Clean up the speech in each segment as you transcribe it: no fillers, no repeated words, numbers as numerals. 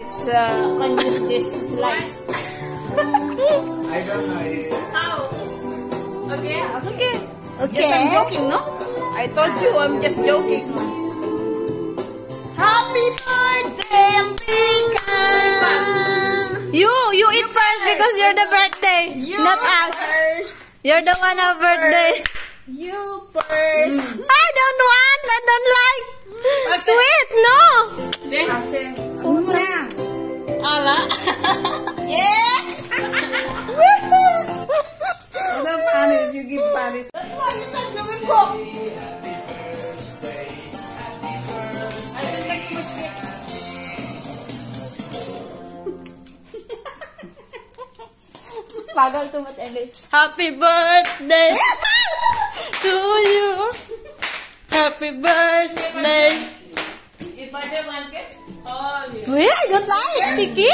Can use this slice. I don't know. How? Okay. Okay. Okay. Yes, I'm joking, no? I told you I'm just joking. Happy birthday, Ambeeka! You eat first because you're the birthday, not us. First. You're the one of birthday. You first. I don't want. I don't like. Sweet, no. Ala. Yeah! Ano panis? You give panis. That's why you said you will go. I don't like too much cake. Pagal too much English. Happy birthday to you. Happy birthday. If birthday one cake? Oh, yeah. Wait, I don't like it. Sticky.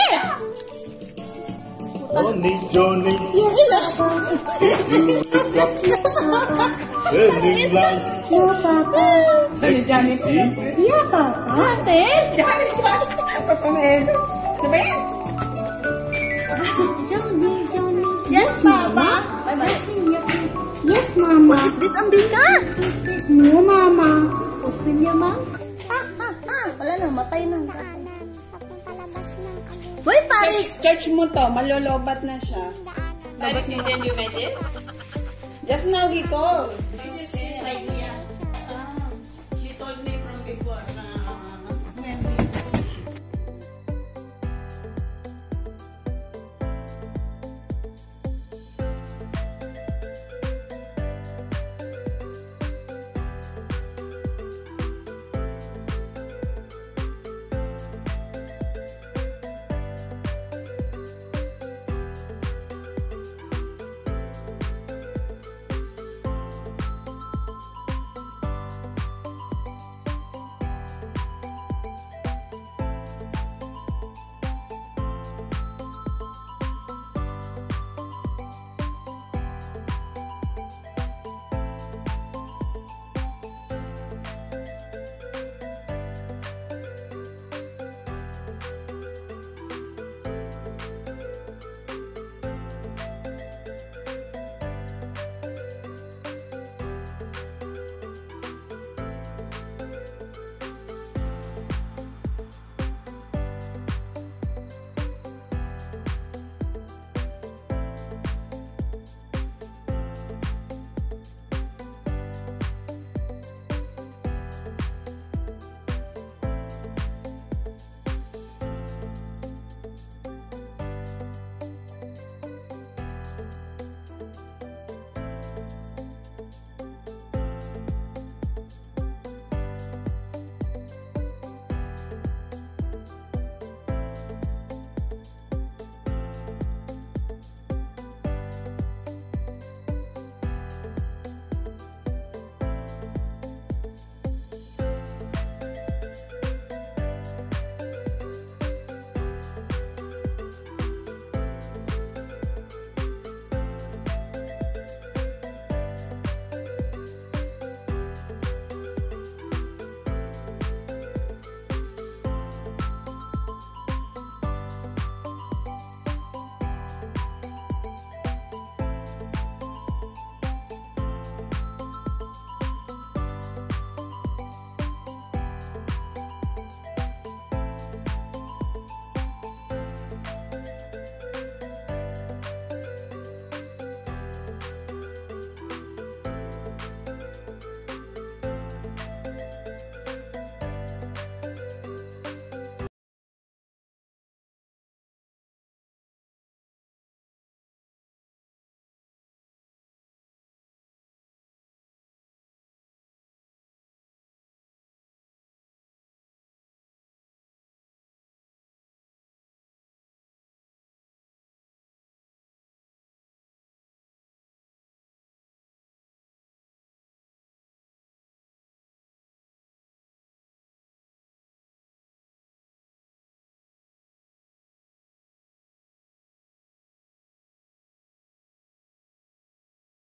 Johnny, Johnny, you wake up, feeling nice. Johnny, Johnny. See? Yeah, Papa. Ate. Johnny, Johnny. Papamin. Ano ba yan? Johnny, Johnny. Yes, Papa. Yes, Mama. What is this, Ambeeka? No, Mama. Open your mouth. Wala na, matay na. Wait, Paris. Search mo to. Malolobat na siya. Paris, you send your message? Just now he called.